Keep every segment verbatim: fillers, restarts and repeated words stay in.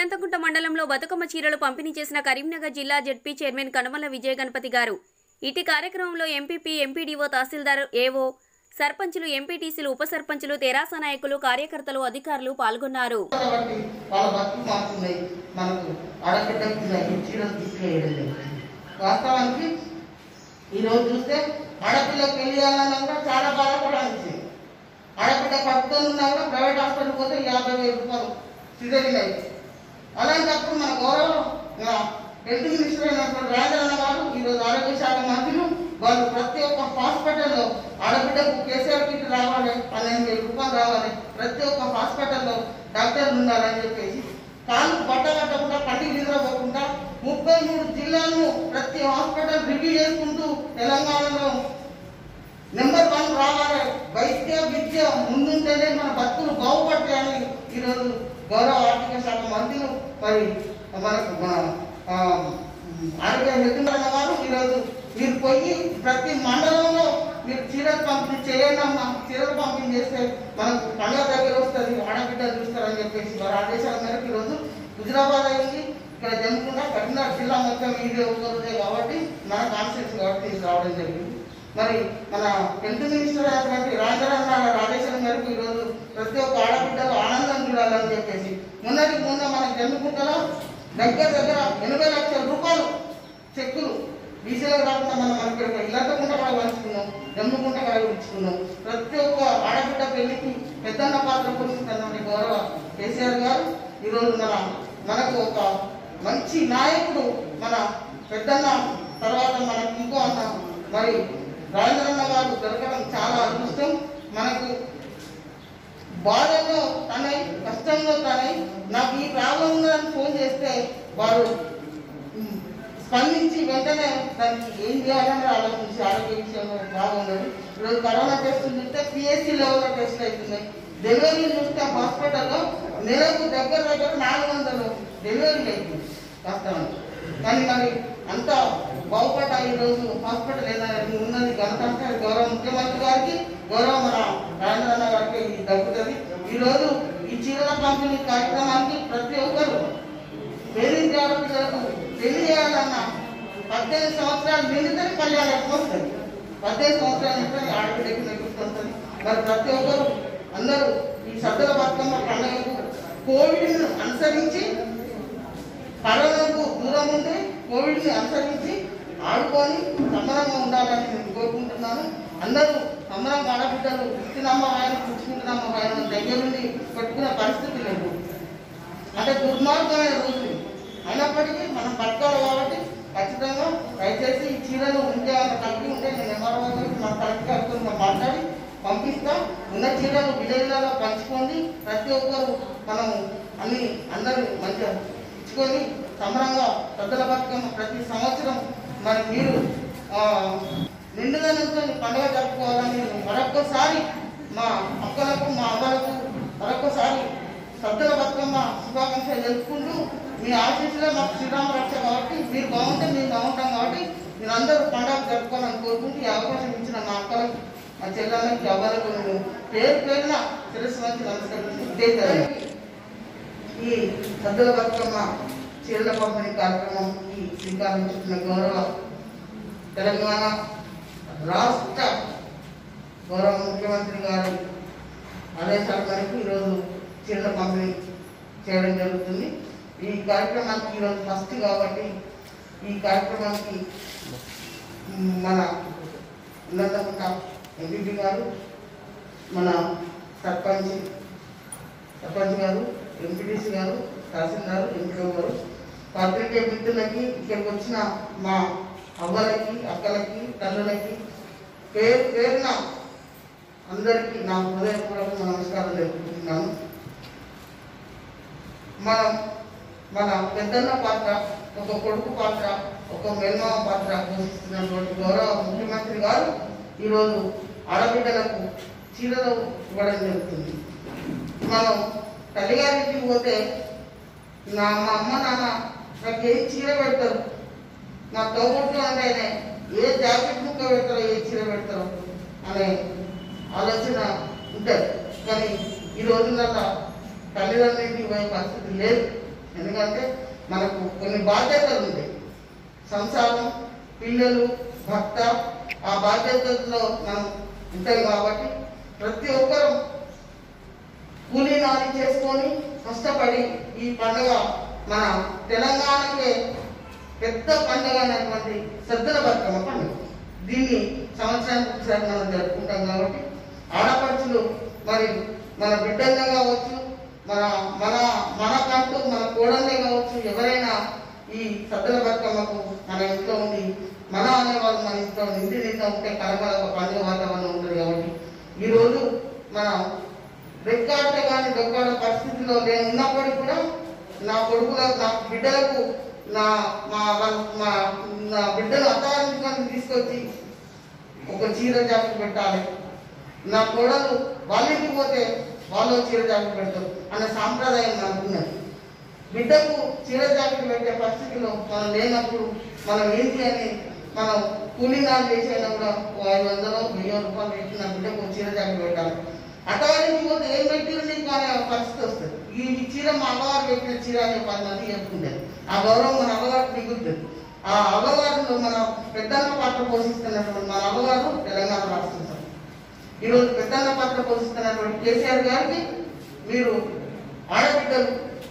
ఇల్లంతకుంట మండలంలో బతుకమ్మ చీరలు పంపిణీ చేసిన కరీంనగర్ జిల్లా జెడ్పీ చైర్మన్ కనుమల విజయ గణపతి గారు. ఇటీ కార్యక్రమంలో ఎంపీపీ, ఎంపీడీఓ, తహసీల్దార్, ఏవో, సర్పంచులు, ఎంపీటీసీలు, ఉప సర్పంచులు, తెరాస నాయకులు, కార్యకర్తలు, అధికారులు పాల్గొన్నారు. వాస్తవానికి ఈరోజు చూస్తే ఆడపిల్లకి పెళ్లి చేయాలన్నా చాలా బాధపడాల్సింది. ఆడపిల్ల పట్టుకొని ఉన్నా కూడా ప్రైవేట్ హాస్పిటల్ పోతే యాభై వేల రూపాయలు సిజరీన్ అయింది. అలాంటప్పుడు మన గౌరవం హెల్త్ మినిస్టర్ అయినటువంటి రాజన్న గారు ఈరోజు ఆరోగ్య శాఖ మంత్రులు వాళ్ళు ప్రతి ఒక్క హాస్పిటల్లో ఆడబిడ్డకు కేసీఆర్ కిట్ రావాలి, పన్నెండు వేల రూపాయలు రావాలి, ప్రతి ఒక్క హాస్పిటల్లో డాక్టర్లు ఉండాలని చెప్పేసి కాళ్ళు బట్ట కట్టకుండా కంటికి నిద్రపోకుండా ముప్పై మూడు జిల్లాలను ప్రతి హాస్పిటల్ రివ్యూ చేసుకుంటూ తెలంగాణలో నెంబర్ వన్ రావాలి, వైద్య విద్య ముందుంటేనే మన బతుకులు బాగుపడతాయని ఈరోజు గౌరవ ఆర్థిక శాఖ మంత్రులు మరి మనకు మన ఆరోగ్య మిత్రులన్న వారు ఈరోజు మీరు పోయి ప్రతి మండలంలో మీరు చీరలు పంపిణీ చేయండి అమ్మా, చీరలు పంపిణీ చేస్తే మనకు పండుగ దగ్గర వస్తుంది, ఆడబిడ్డలు చూస్తారని చెప్పేసి వారి ఆదేశాల మేరకు ఈరోజు హుజురాబాద్ అయింది, ఇక్కడ జమ్ముకుండా కరీంనగర్ జిల్లా మొత్తం ఇది ఒకరుదే కాబట్టి మన కాన్స్టిట్యూన్సీ కాబట్టి ఇది రావడం జరిగింది. మరి మన హెల్త్ మినిస్టర్ అయినటువంటి రాజారాం గారి ఆదేశాల మేరకు ఈరోజు ప్రతి ఒక్క ఆడబిడ్డలు ఆనందం చూడాలని చెప్పేసి మొన్నటి మొన్న మన జమ్ముకుంటలో దగ్గర దగ్గర ఎనభై లక్షల రూపాయలు చెక్కులు బీసీలకు రాకుండా మనం మనకి ఇల్లంతకుంట కూడా పంచుకున్నాం, జమ్ముకుంట కూడా ఇచ్చుకున్నాం. ప్రతి ఒక్క ఆడబిడ్డ పెళ్లికి పెద్దన్న పాత్ర పోషిస్తున్నటువంటి గౌరవ కేసీఆర్ గారు ఈరోజు మన మనకు ఒక మంచి నాయకుడు మన పెద్దన్న తర్వాత మనకు ఇంకో అన్న మరి రాజేంద్రన్న గారు దొరకడం చాలా అదృష్టం. మనకు బాధల్లో తనై కష్టంలో తనై నాకు ఈ ప్రాబ్లం ఉందని ఫోన్ చేస్తే వారు స్పందించి వెంటనే దానికి ఏం చేయాలని ఆలోచించి ఆరోగ్య విషయంలో బాగుండదు. ఈరోజు కరోనా టెస్టులు చూస్తే పిఎస్సీ లెవెల్లో టెస్టులు అవుతున్నాయి. డెలివరీలు చూస్తే హాస్పిటల్లో నెలకు దగ్గర దగ్గర నాలుగు వందలు డెలివరీలు అవుతుంది వాస్తవానికి. కానీ మరి అంత బాగుపడ్డ ఈరోజు హాస్పిటల్ ఏదైనా ఉన్నది గణతంత్ర గౌరవ ముఖ్యమంత్రి గారికి, గౌరవ మన రాజేంద్రన్న గారికి ఇది దక్కుతుంది. ఈరోజు ఈ చీరల పంపిణీ కార్యక్రమానికి ప్రతి ఒక్కరు పేదింటి ఆడపిల్లలకు పెళ్లి చేయాలన్న పద్దెనిమిది సంవత్సరాలు నిండితే కళ్యాణం వస్తుంది, పద్దెనిమిది సంవత్సరాలు నిండితే ఆడపిల్లకి నెగ్గుతుంది. మరి ప్రతి ఒక్కరు అందరూ ఈ సద్దుల బతుకమ్మ పండుగకు కోవిడ్ను అనుసరించి కరోనాకు దూరం ఉండి కోవిడ్ని అనుసరించి ఆడుకొని సంబరంగా ఉండాలని నేను కోరుకుంటున్నాను. అందరూ సంబరం ఆడబిడ్డలు పుట్టినమ్మ ఆయన పుచ్చుకుంటున్నమ్మ ఆయన దగ్గర నుండి పెట్టుకునే పరిస్థితి లేదు, అంటే దుర్మార్గమైన రోజులు. అయినప్పటికీ మనం బతకాలి కాబట్టి ఖచ్చితంగా దయచేసి ఈ చీరలు ఉంటే కలిపి ఉంటే నేను ఎంఆర్ఓ మన కలెక్టర్ గారితో మాట్లాడి పంపిస్తా. ఉన్న చీరలు విలేజ్లలో పంచుకోండి, ప్రతి ఒక్కరు మనం అన్ని అందరూ మంచిగా ఇచ్చుకొని సంబరంగా పెద్దల బతుకమ్మ ప్రతి సంవత్సరం మరి మీరు నిండుదనంతో పండుగ జరుపుకోవాలని మరొక్కసారి మా అక్కలకు మా అవ్వలకు మరొక్కసారి సద్దుల బతుకమ్మ శుభాకాంక్షలు జరుపుకుంటూ మీ ఆశీస్సులో మాకు శ్రీరామ రక్ష కాబట్టి మీరు బాగుంటే మేము బాగుంటాం కాబట్టి మీరు అందరూ పండుగ జరుపుకోవాలని కోరుకుంటూ ఈ అవకాశం ఇచ్చిన మా అక్కలకు, మా చెల్లెళ్ళకి, అవ్వలకు నేను పేరు పేరున శిరస్సు మంచి నమస్కరిస్తూ ఈ సద్దుల బతుకమ్మ చీరల పంపిణీ కార్యక్రమంకి శ్రీకారం చుట్టిన గౌరవ తెలంగాణ రాష్ట్ర గౌరవ ముఖ్యమంత్రి గారి ఆదేశాల మేరకు ఈరోజు చీరల పంపిణీ చేయడం జరుగుతుంది. ఈ కార్యక్రమానికి ఈరోజు ఫస్ట్ కాబట్టి ఈ కార్యక్రమానికి మన ఉన్నతకుంట ఎంపీపీ గారు, మన సర్పంచ్ సర్పంచ్ గారు, ఎంపీటీసీ గారు, తహసీల్దారు, ఎంపీఓ గారు, పత్రికే మిత్రులకి, ఇక్కడికి వచ్చిన మా అవ్వలకి, అక్కలకి, తల్లులకి పేరు పేరున అందరికీ నా హృదయపూర్వక నమస్కారం తెలుపుకుంటున్నాను. మనం మన పెద్దన్న పాత్ర, ఒక కొడుకు పాత్ర, ఒక మేల్మామ పాత్ర పోషిస్తున్నటువంటి గౌరవ ముఖ్యమంత్రి గారు ఈరోజు ఆడబిడ్డలకు చీరలు ఇవ్వడం జరుగుతుంది. మనం తల్లిగారింటికి పోతే నా మా అమ్మ నాన్న నాకు ఏ చీర పెడతారు, నా తోబుట్టు అంటే ఏ జాకెట్ ముక్క పెడతారో, ఏ చీర పెడతారో అనే ఆలోచన ఉంటుంది. కానీ ఈ రోజులలో తల్లిదండ్రులకి పోయే పరిస్థితి లేదు. ఎందుకంటే మనకు కొన్ని బాధ్యతలు ఉంటాయి, సంసారం, పిల్లలు, భర్త, ఆ బాధ్యతల్లో మనం ఉంటాం కాబట్టి ప్రతి ఒక్కరూ కూలీ నాలి చేసుకొని కష్టపడి ఈ పండుగ మన తెలంగాణకే పెద్ద పండుగ అయినటువంటి సద్దుల బతుకమ్మ పండుగ. దీన్ని సంవత్సరానికి ఒకసారి మనం జరుపుకుంటాం కాబట్టి ఆడపడుచులు మరి మన బిడ్డలే కావచ్చు, మన మన మనకంటూ మన కోడళ్ళే కావచ్చు, ఎవరైనా ఈ సద్దుల బతుకమ్మకు మన ఇంట్లో ఉండి మన అనేవాళ్ళు మన ఇంట్లో నిండి నిండా ఉంటే కలకల పండుగ వాతావరణం ఉంటుంది. కాబట్టి ఈరోజు మన రెక్కాడితే కానీ దొక్కాడ పరిస్థితిలో నేను ఉన్నప్పటికీ కూడా నా కొడుకులకు, నా బిడ్డలకు, నా మా మా నా బిడ్డలు అత్తారింటికి తీసుకొచ్చి ఒక చీర జాకెట్ పెట్టాలి, నా కోడలు వాళ్ళ ఇంటికి పోతే వాళ్ళు చీర జాకెట్ పెడతారు అనే సాంప్రదాయం మనకున్నది. బిడ్డకు చీర జాకెట్ పెట్టే పరిస్థితిలో మనం లేనప్పుడు మనం ఏంటి అని మనం కూలీనాలు చేసేనా కూడా ఐదు వందలు వెయ్యి రూపాయలు పెట్టి నా బిడ్డకు చీర జాకెట్ పెట్టాలి. అటవారికి పోతే ఏం పెట్టిరు నీకు అనే పరిస్థితి వస్తుంది. ఈ చీర మా అమ్మగారు పెట్టిన చీర అని పది మంది చెప్పుకుంటారు. ఆ గౌరవం మన అమ్మగారికి మిగులుతుంది. ఆ అమ్మగారు మన పెద్దన్న పాత్ర పోషిస్తున్నటువంటి మన అమ్మగారు తెలంగాణ రాష్ట్రం. ఈరోజు పెద్దన్న పాత్ర పోషిస్తున్నటువంటి కేసీఆర్ గారికి మీరు ఆడబిడ్డలు,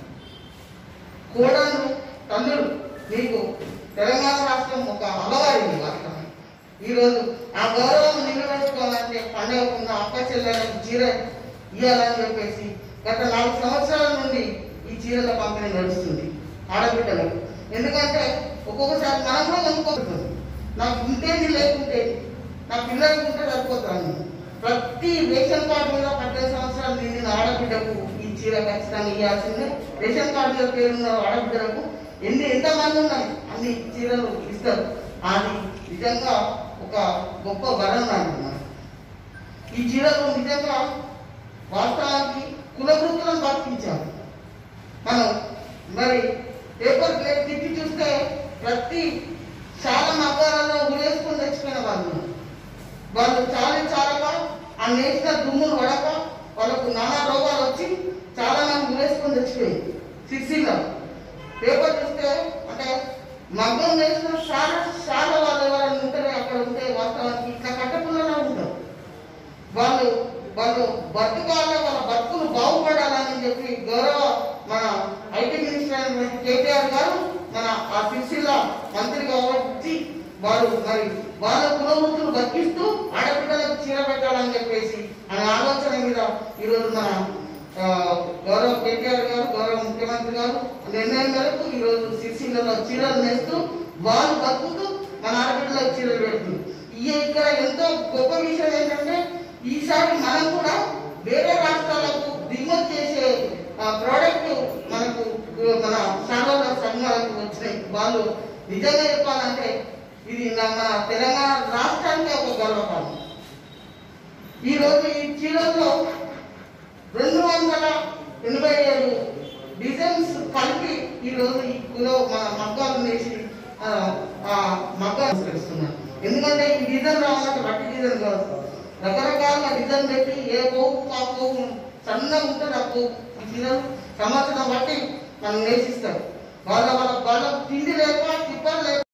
కోడలు, తల్లులు, మీకు తెలంగాణ రాష్ట్రం ఒక అమ్మగారి రాష్ట్రం. ఈరోజు ఆ గౌరవం నిలబెట్టుకోవాలంటే పండుగకున్న అక్క చెల్లెలకు చీర ఇవ్వాలని చెప్పేసి గత నాలుగు సంవత్సరాల నుండి ఈ చీరల పంపిణీ నడుస్తుంది ఆడబిడ్డలకు. ఎందుకంటే ఒక్కొక్కసారి మనం కూడా అనుకోతుంది, నాకు ఉంటేది లేకుంటే నా పిల్లలకు ఉంటే సరిపోతాను. ప్రతి రేషన్ కార్డు మీద పద్దెనిమిది సంవత్సరాలు నిండిన ఆడబిడ్డకు ఈ చీర ఖచ్చితంగా ఇవ్వాల్సిందే. రేషన్ కార్డు మీద పేరున్న ఆడబిడ్డలకు ఎన్ని ఎంతమంది ఉన్నాయి అన్ని చీరలు ఇస్తారు. అది నిజంగా ఒక గొప్ప వరం అంటున్నారు. ఈ చీరలు నిజంగా వాస్తవానికి కులవృత్తులను బతికించారు. మనం మరి పేపర్ ప్లేట్ తిప్పి చూస్తే ప్రతి చాలా మగ్గాలలో ఉరేసుకొని తెచ్చిపోయిన వాళ్ళు వాళ్ళు చాలా చాలక ఆ నేసిన దుమ్ములు పడక వాళ్ళకు నానా రోగాలు వచ్చి చాలా మంది ఉరేసుకొని తెచ్చిపోయింది. సిరిసిల్లో పేపర్ చూస్తే అంటే మగ్గం వేసిన చాలా చాలా వాళ్ళు ఎవరైనా ఉంటారే అక్కడ ఉంటే వాస్తవానికి ఇట్లా కట్టకుండా ఉంటారు. వాళ్ళు వాళ్ళు బతుకాలే, వాళ్ళ బతుకులు బాగుపడాలని చెప్పి గౌరవ మన ఐటీ మినిస్టర్ కేటీఆర్ గారు మన ఆ సిరిసిల్ల మంత్రిగా వచ్చి వారు మరి వాళ్ళ కులవృత్తులు బతికిస్తూ ఆడపిల్లలకు చీర పెట్టాలని చెప్పేసి అనే ఆలోచన మీద ఈరోజు మన గౌరవ కేటీఆర్ గారు, గౌరవ ముఖ్యమంత్రి గారు నిర్ణయం మేరకు ఈరోజు సిరిసిల్లలో చీరలు నేస్తూ వాళ్ళు బతుకుతూ మన ఆడపిల్లలకు చీరలు పెడుతుంది. ఈ ఇక్కడ ఎంతో గొప్ప విషయం ఏంటంటే ఈసారి మనం కూడా వేరే రాష్ట్రాలకు దిగుమతి చేసే ప్రోడక్ట్ మనకు మన శాలోల సంఘాలకు వచ్చినాయి. వాళ్ళు నిజంగా చెప్పాలంటే ఇది మన తెలంగాణ రాష్ట్రానికి ఒక గర్వకారణం. ఈరోజు ఈ చీరల్లో రెండు వందల ఎనభై ఏడు డిజైన్స్ కలిపి ఈరోజు ఈ కులో మన మగ్గాలు వేసి మగ్గాలు తెలుస్తున్నారు. ఎందుకంటే ఈ డిజైన్ రావాలంటే బట్టి డిజైన్ కాదు, రకరకాల డిజైన్ పెట్టి ఏ పోవు ఆ పోవు సన్నగా ఉంటుంది ఆ పోవు ఈ చీరలు సంవత్సరం బట్టి మనం నేసిస్తారు. వాళ్ళ వాళ్ళ వాళ్ళ తిండి లేక తిప్పలు లేక